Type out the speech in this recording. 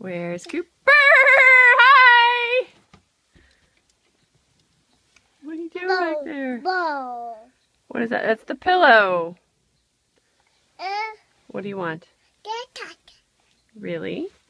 Where's Cooper? Hi! What are you doing back there? Bow. What is that? That's the pillow. What do you want? Really?